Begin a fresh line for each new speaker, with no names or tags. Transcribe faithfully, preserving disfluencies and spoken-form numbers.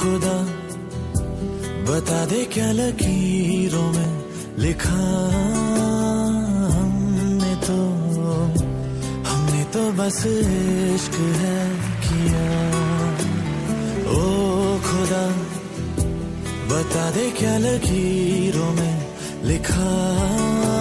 खुदा बता दे क्या लकीरों में लिखा हमने तो हमने तो बस इश्क है किया। ओ खुदा बता दे क्या लकीरों में लिखा